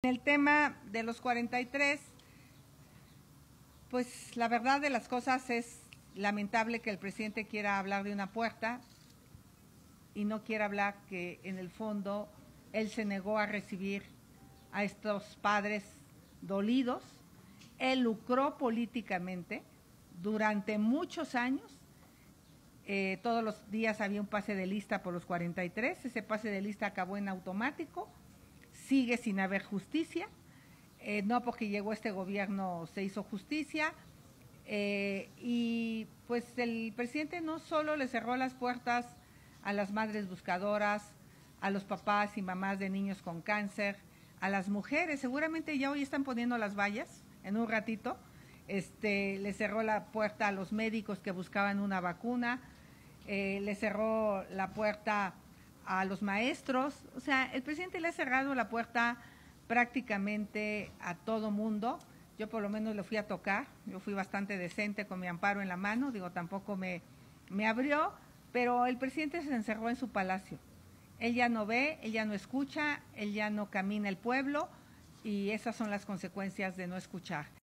En el tema de los 43, pues la verdad de las cosas es lamentable que el presidente quiera hablar de una puerta y no quiera hablar que en el fondo él se negó a recibir a estos padres dolidos. Él lucró políticamente durante muchos años. Todos los días había un pase de lista por los 43, ese pase de lista acabó en automático, sigue sin haber justicia, no porque llegó este gobierno se hizo justicia, y pues el presidente no solo le cerró las puertas a las madres buscadoras, a los papás y mamás de niños con cáncer, a las mujeres, seguramente ya hoy están poniendo las vallas en un ratito, le cerró la puerta a los médicos que buscaban una vacuna, le cerró la puerta a los maestros, o sea, el presidente le ha cerrado la puerta prácticamente a todo mundo. Yo por lo menos le fui a tocar, yo fui bastante decente con mi amparo en la mano, digo, tampoco me abrió, pero el presidente se encerró en su palacio. Él ya no ve, él ya no escucha, él ya no camina el pueblo y esas son las consecuencias de no escuchar.